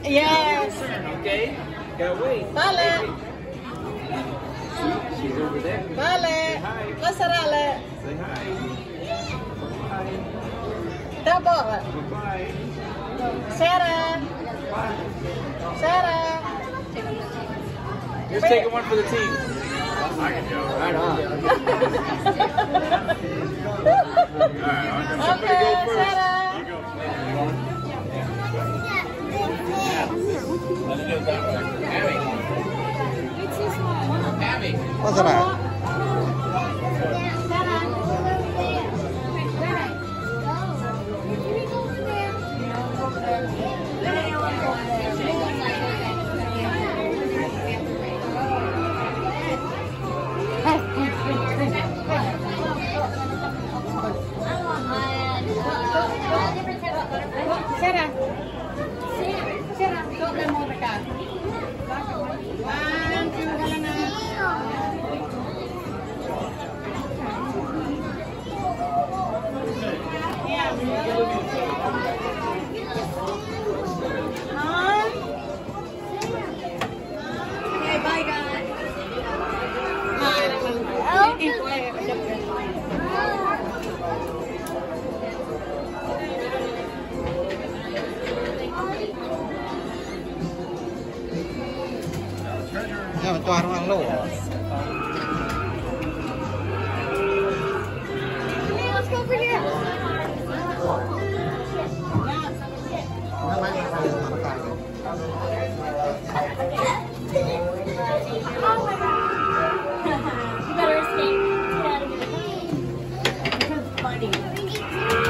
Yes. Okay? Gotta wait. Vale. She's over there. Vale. Say hi. Passerelle. Say hi. Hi. Da bara. Bye-bye. Sarah. Sarah. Here's taking one for the team. I can go. Right on. Alright, I'm gonna Okay, go first. Sarah. you go. What's that? Sarah. Sarah, don't let more the car. One, two, okay, bye guys. Nha mình toàn ăn lẩu. Let's go over here. Nó máy mà phải mà nó cài. You better escape. Get out of here. This is funny.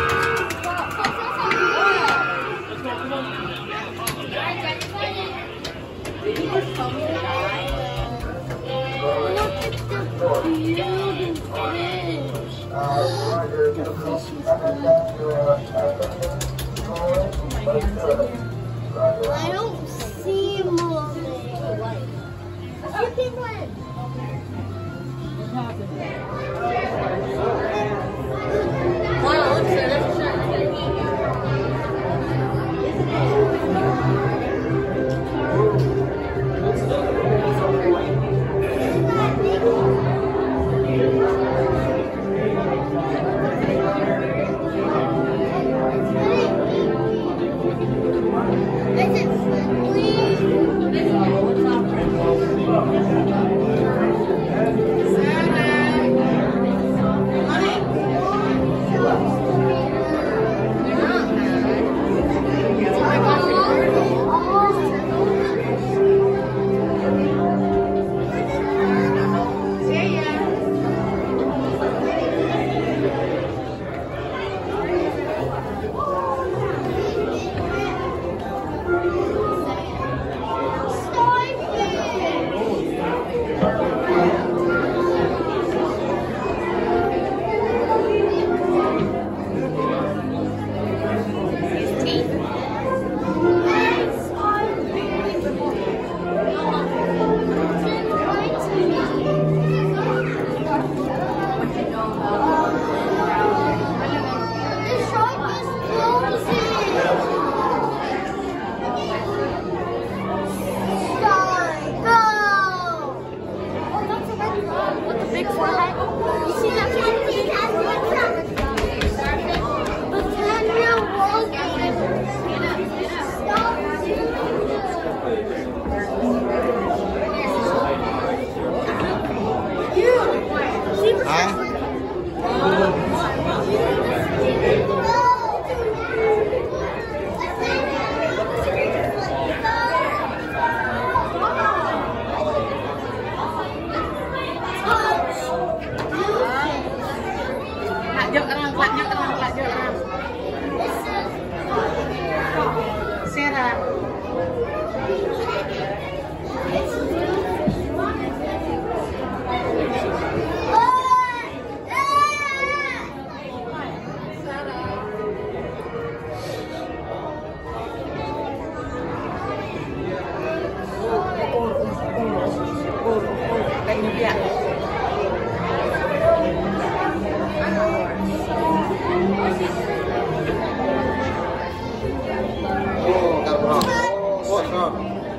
I don't see moving. You can win. Wow, look at this shirt. Is it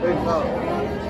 There you go.